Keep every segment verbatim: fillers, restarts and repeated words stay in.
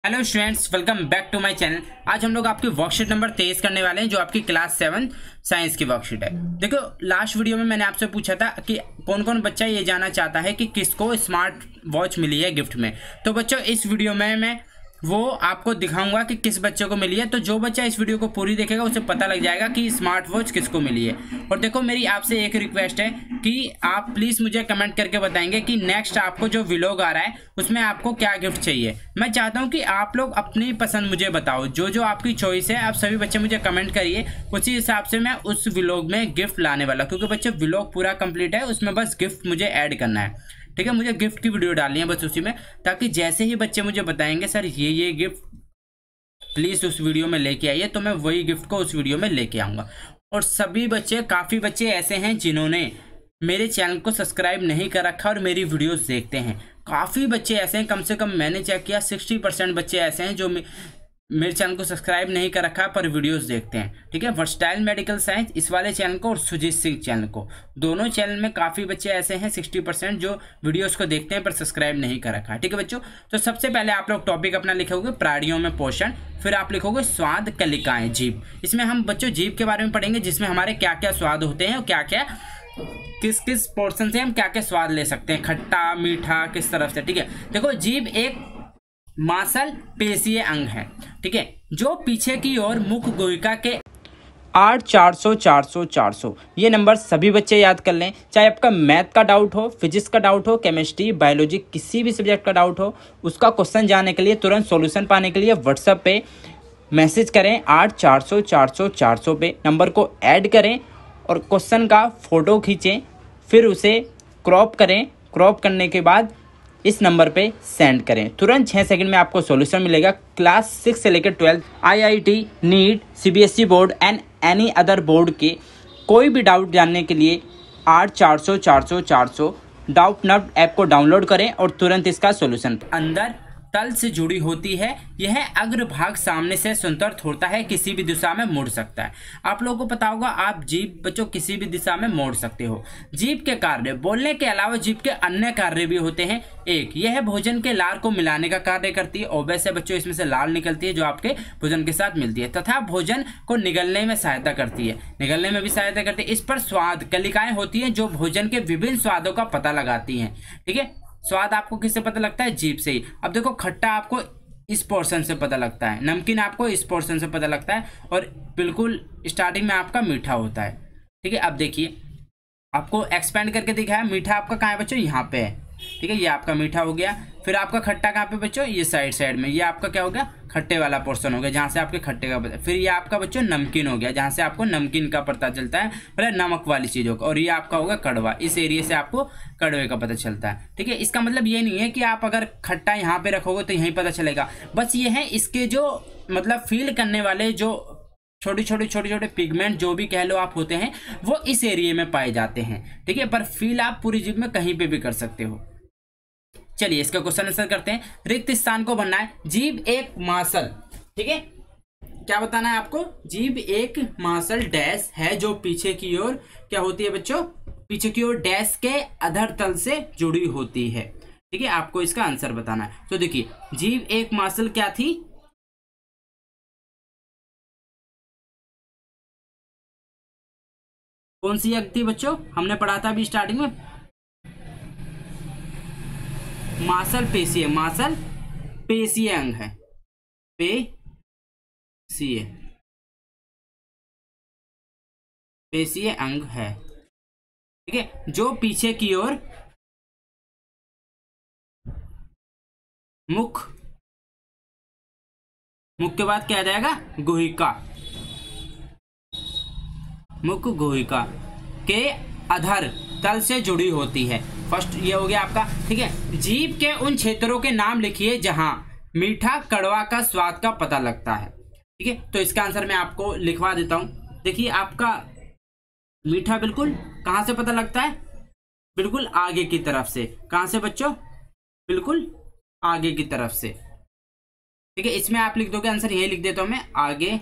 Hello students, welcome back to my channel. आज हम लोग आपकी वर्कशीट नंबर तेईस करने वाले हैं, जो आपकी क्लास सेवन साइंस की वर्कशीट है। देखो, लास्ट वीडियो में मैंने आपसे पूछा था कि कौन कौन बच्चा ये जानना चाहता है कि किसको स्मार्ट वॉच मिली है गिफ्ट में। तो बच्चों, इस वीडियो में मैं वो आपको दिखाऊंगा कि किस बच्चे को मिली है। तो जो बच्चा इस वीडियो को पूरी देखेगा उसे पता लग जाएगा कि स्मार्ट वॉच किसको मिली है। और देखो, मेरी आपसे एक रिक्वेस्ट है कि आप प्लीज़ मुझे कमेंट करके बताएंगे कि नेक्स्ट आपको जो व्लॉग आ रहा है उसमें आपको क्या गिफ्ट चाहिए। मैं चाहता हूं कि आप लोग अपनी पसंद मुझे बताओ, जो जो आपकी चॉइस है आप सभी बच्चे मुझे कमेंट करिए। उसी हिसाब से मैं उस व्लॉग में गिफ्ट लाने वाला, क्योंकि बच्चे व्लॉग पूरा कंप्लीट है, उसमें बस गिफ्ट मुझे ऐड करना है। ठीक है, मुझे गिफ्ट की वीडियो डालनी है बस उसी में, ताकि जैसे ही बच्चे मुझे बताएंगे सर ये ये गिफ्ट प्लीज़ उस वीडियो में लेके आइए, तो मैं वही गिफ्ट को उस वीडियो में लेके आऊँगा। और सभी बच्चे, काफ़ी बच्चे ऐसे हैं जिन्होंने मेरे चैनल को सब्सक्राइब नहीं कर रखा और मेरी वीडियोस देखते हैं। काफ़ी बच्चे ऐसे हैं, कम से कम मैंने चेक किया सिक्सटी परसेंट बच्चे ऐसे हैं जो मेरे चैनल को सब्सक्राइब नहीं कर रखा पर वीडियोस देखते हैं। ठीक है, वर्सटाइल मेडिकल साइंस इस वाले चैनल को और सुजीत सिंह चैनल को, दोनों चैनल में काफ़ी बच्चे ऐसे हैं सिक्सटी परसेंट जो वीडियोस को देखते हैं पर सब्सक्राइब नहीं कर रखा है। ठीक है बच्चों, तो सबसे पहले आप लोग टॉपिक अपना लिखोगे प्राणियों में पोषण, फिर आप लिखोगे स्वाद कलिकाएँ जीभ। इसमें हम बच्चों जीभ के बारे में पढ़ेंगे, जिसमें हमारे क्या क्या स्वाद होते हैं और क्या क्या किस किस पोर्शन से हम क्या क्या स्वाद ले सकते हैं, खट्टा मीठा किस तरफ से। ठीक है, देखो जीभ एक मांसल पेशीय अंग है। ठीक है, जो पीछे की ओर मुख गुहिका के आठ चार सौ चार सौ चार सौ ये नंबर सभी बच्चे याद कर लें। चाहे आपका मैथ का डाउट हो, फिजिक्स का डाउट हो, केमिस्ट्री, बायोलॉजी, किसी भी सब्जेक्ट का डाउट हो, उसका क्वेश्चन जानने के लिए, तुरंत सॉल्यूशन पाने के लिए व्हाट्सएप पे मैसेज करें आठ चार सौ चार सौ चार सौ पे, नंबर को ऐड करें और क्वेश्चन का फोटो खींचें, फिर उसे क्रॉप करें। क्रॉप करने के बाद इस नंबर पे सेंड करें। तुरंत छः सेकंड में आपको सॉल्यूशन मिलेगा। क्लास सिक्स से लेकर twelfth, IIT, NEET, CBSE board and any other board के कोई भी डाउट जानने के लिए आठ चार सौ चार सौ चार सौ डाउट नट ऐप को डाउनलोड करें और तुरंत इसका सॉल्यूशन। अंदर तल से जुड़ी होती है, यह अग्रभाग सामने से स्वतंत्र होता है, किसी भी दिशा में मुड़ सकता है। आप लोगों को पता होगा, आप जीभ बच्चों किसी भी दिशा में मोड़ सकते हो। जीभ के कार्य, बोलने के अलावा जीभ के अन्य कार्य भी होते हैं। एक, यह भोजन के लार को मिलाने का कार्य करती है, और वैसे बच्चों इसमें से लार निकलती है जो आपके भोजन के साथ मिलती है, तथा भोजन को निगलने में सहायता करती है, निगलने में भी सहायता करती है। इस पर स्वाद कलिकाएं होती हैं जो भोजन के विभिन्न स्वादों का पता लगाती हैं। ठीक है, स्वाद आपको किससे पता लगता है? जीभ से ही। अब देखो, खट्टा आपको इस पोर्शन से पता लगता है, नमकीन आपको इस पोर्शन से पता लगता है, और बिल्कुल स्टार्टिंग में आपका मीठा होता है। ठीक है, अब देखिए आपको एक्सपेंड करके दिखाया, मीठा आपका कहाँ है बच्चों? यहाँ पे है। ठीक है, ये आपका मीठा हो गया। फिर आपका खट्टा कहाँ पे बच्चों? ये साइड साइड में, ये आपका क्या हो गया? खट्टे वाला पोर्शन हो गया, जहाँ से आपके खट्टे का पता। फिर ये आपका बच्चों नमकीन हो गया, जहाँ से आपको नमकीन का पता चलता है, मतलब नमक वाली चीज़ों का। और ये आपका होगा कड़वा, इस एरिया से आपको कड़वे का पता चलता है। ठीक है, इसका मतलब ये नहीं है कि आप अगर खट्टा यहाँ पे रखोगे तो यहीं पता चलेगा, बस ये है इसके जो मतलब फील करने वाले जो छोटी छोटी छोटे छोटे पिगमेंट जो भी कह लो आप होते हैं, वो इस एरिया में पाए जाते हैं। ठीक है, पर फील आप पूरी जीभ में कहीं पे भी कर सकते हो। चलिए इसका क्वेश्चन आंसर करते हैं। रिक्त स्थान को भरना है। जीभ एक मांसल, ठीक है, क्या बताना है आपको? जीभ एक मांसल डैश है जो पीछे की ओर क्या होती है बच्चों? पीछे की ओर डैश के अधर तल से जुड़ी होती है। ठीक है, आपको इसका आंसर बताना है। तो देखिए, जीभ एक मांसल क्या थी? कौन सी अंग थी बच्चों? हमने पढ़ा था अभी स्टार्टिंग में, मांसल पेशीय, मांसल पेशीय अंग है, पेशीय पेशीय अंग है। ठीक है, जो पीछे की ओर मुख, मुख के बाद क्या आ जाएगा? गुहिका, मुख गुहिका के अधर तल से जुड़ी होती है। फर्स्ट ये हो गया आपका। ठीक है, जीभ के उन क्षेत्रों के नाम लिखिए जहां मीठा कड़वा का स्वाद का पता लगता है। ठीक है, तो इसका आंसर मैं आपको लिखवा देता हूं। देखिए, आपका मीठा बिल्कुल कहां से पता लगता है? बिल्कुल आगे की तरफ से। कहां से बच्चों? बिल्कुल आगे की तरफ से। ठीक है, इसमें आप लिख दोगे आंसर, यही लिख देता हूं मैं, आगे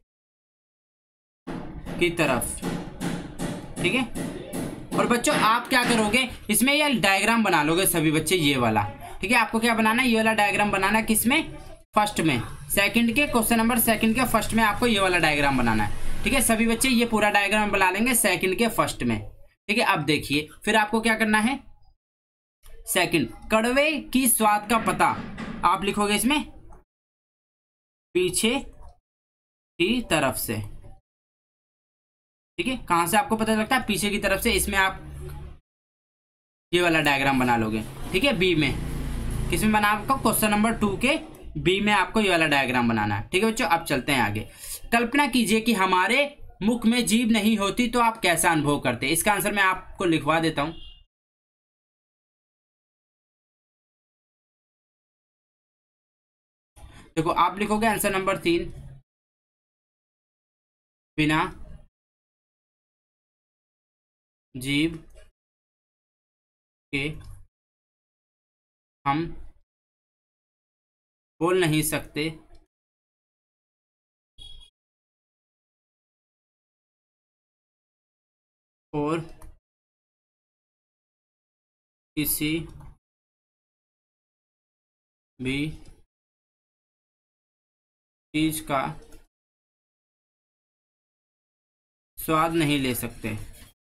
की तरफ। ठीक है, और बच्चों आप क्या करोगे, इसमें ये डायग्राम बना लोगे सभी बच्चे, ये वाला। ठीक है, आपको क्या बनाना है? ये वाला डायग्राम बनाना है, किसमें? फर्स्ट में, सेकंड के क्वेश्चन नंबर सेकंड के फर्स्ट में आपको ये वाला डायग्राम बनाना है। ठीक है, सभी बच्चे ये पूरा डायग्राम बना लेंगे सेकंड के फर्स्ट में। ठीक है, अब देखिए फिर आपको क्या करना है। सेकंड, कड़वे की स्वाद का पता आप लिखोगे इसमें पीछे की तरफ से। ठीक है, कहां से आपको पता लगता है, पीछे की तरफ से। इसमें आप ये वाला डायग्राम बना लोगे। ठीक है, बी में, किसमें बना आपको, क्वेश्चन नंबर टू के बी में आपको ये वाला डायग्राम बनाना है। ठीक है बच्चों, अब चलते हैं आगे। कल्पना कीजिए कि हमारे मुख में जीभ नहीं होती तो आप कैसा अनुभव करते। इसका आंसर मैं आपको लिखवा देता हूं। देखो आप लिखोगे आंसर नंबर तीन, बिना जीभ के हम बोल नहीं सकते, और किसी भी चीज का स्वाद नहीं ले सकते।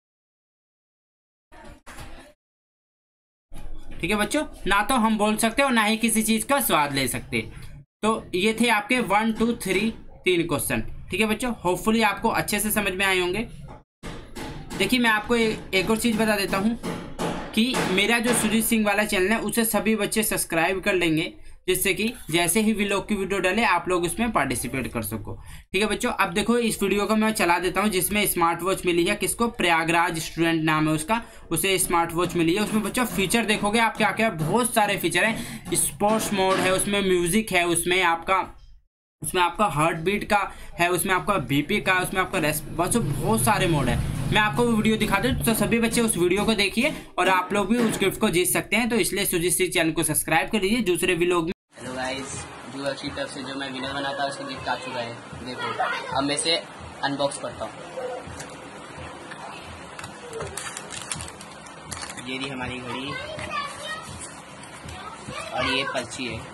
ठीक है बच्चों, ना तो हम बोल सकते और ना ही किसी चीज का स्वाद ले सकते। तो ये थे आपके वन टू थ्री तीन क्वेश्चन। ठीक है बच्चों, होपफुली आपको अच्छे से समझ में आए होंगे। देखिए मैं आपको ए, एक और चीज बता देता हूँ कि मेरा जो सुजीत सिंह वाला चैनल है उसे सभी बच्चे सब्सक्राइब कर लेंगे, जिससे कि जैसे ही भी लोग की वीडियो डाले आप लोग उसमें पार्टिसिपेट कर सको। ठीक है बच्चों, अब देखो इस वीडियो को मैं चला देता हूं जिसमें स्मार्ट वॉच मिली है। किसको, प्रयागराज स्टूडेंट नाम है उसका, उसे स्मार्ट वॉच मिली है। उसमें बच्चों फीचर देखोगे आप क्या क्या, बहुत सारे फीचर हैं। स्पोर्ट्स मोड है, उसमें म्यूजिक है, उसमें आपका उसमें आपका हार्ट बीट का है, उसमें आपका बीपी का, उसमें आपका रेस्ट, बच्चों बहुत सारे मोड है। मैं आपको वो वीडियो दिखा दूं तो सभी बच्चे उस वीडियो को देखिए और आप लोग भी उस गिफ्ट को जीत सकते हैं। तो इसलिए सुजीत सिंह चैनल को सब्सक्राइब कर लीजिए। दूसरे भी लोग हेलो गाइस, जो अच्छी तरफ से जो मैं विनर बना था उसको गिफ्ट आ चुका है। देखो अब मैं इसे अनबॉक्स करता हूँ। ये रही हमारी घड़ी और ये पर्ची है।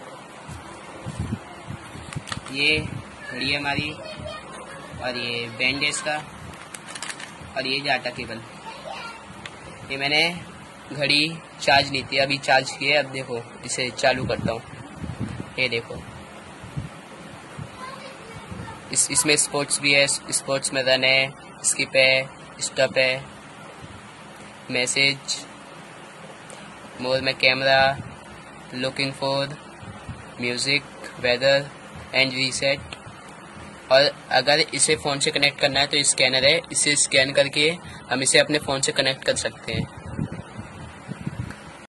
ये घड़ी है हमारी और ये बैंडेज का और ये डाटा केबल। ये मैंने घड़ी चार्ज ली थी, अभी चार्ज की है। अब देखो इसे चालू करता हूँ। ये देखो इस इसमें स्पोर्ट्स भी है, स्पोर्ट्स में रन है, स्किप है, स्टॉप है, मैसेज, मोर में camera, looking for, music, weather and reset. और अगर इसे फ़ोन से कनेक्ट करना है तो स्कैनर है, इसे स्कैन करके हम इसे अपने फ़ोन से कनेक्ट कर सकते हैं।